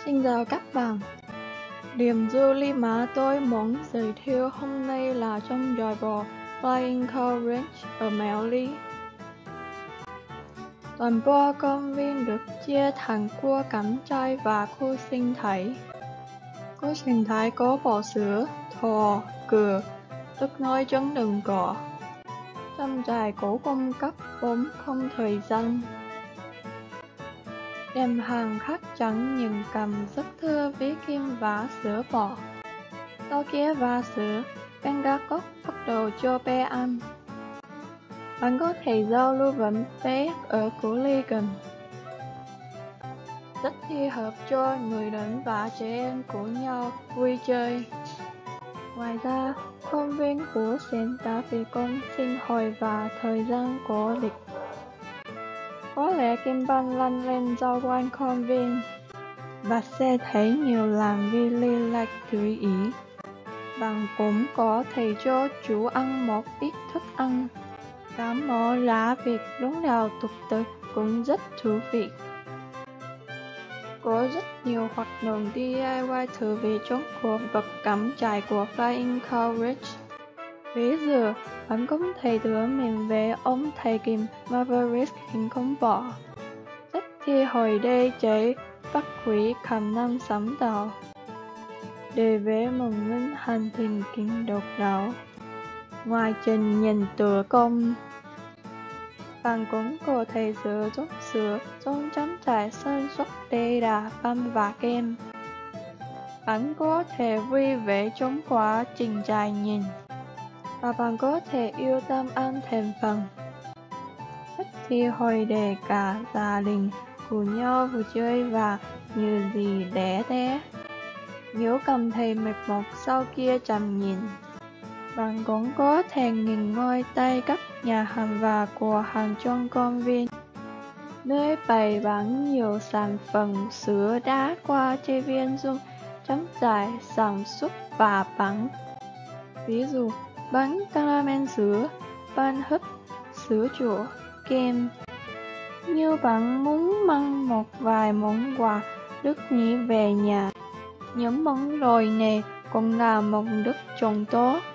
Xin chào các bạn. Điểm du lịch mà tôi muốn giới thiệu hôm nay là trong dòi bò Flying Cow Ranch ở Mèo Ly. Toàn bộ công viên được chia thành khu cắm trại và khu sinh thái. Khu sinh thái có bò sữa, thỏ, cừu, tức nói chân đừng cỏ. Trong trại có cung cấp 4 không thời gian. Đem hàng khách chẳng những cầm rất thưa với kim và sữa bò. Sau khi và sữa, Ben gác cốc bắt đầu cho bé ăn. Bạn có thể giao lưu với bé ở Củ Ly gần. Rất thích hợp cho người lớn và trẻ em cùng nhau vui chơi. Ngoài ra, công viên của Sen đã bị công sinh hồi và thời gian cố định. Có lẽ kim ban lăn lên dạo quanh công viên. Bạn sẽ thấy nhiều làn vi ly lạch tùy ý. Bạn cũng có thể cho chú ăn một ít thức ăn. Cá mỏ lá vịt lúc nào tục tới cũng rất thú vị. Có rất nhiều hoạt động DIY thú vị trong cuộc vật cắm trại của Flying Cow Ranch. Ví dụ, bạn cũng thể đưa mình về ông thầy Kim Maverick hình con bò. Rất thì hồi đây cháy bắt quý khả năng sáng tạo. Để vẽ một ngân hành trình kinh độc đáo. Ngoài trình nhìn tựa công, bạn cũng có thể sử dụng sữa trong trang trại sản xuất đầy đà băm và kem. Bạn có thể vui vẻ trong quá trình trải nghiệm. Và bạn có thể yêu tâm ăn thêm phần. Rất thì hồi để cả gia đình cùng nhau vui chơi và như gì đẻ té. Nếu cảm thấy mệt mỏi sau kia chăm nhìn, bạn cũng có thể nghỉ ngơi tại các nhà hàng và cửa hàng trong công viên, nơi bày bán nhiều sản phẩm sữa đã qua chế biến dùng chấm trải sản xuất và bán. Ví dụ, bánh caramel sữa, bánh hấp, sữa chua, kem. Như bạn muốn mang một vài món quà đức nhĩ về nhà, những món rồi này cũng là một đức trồng tốt.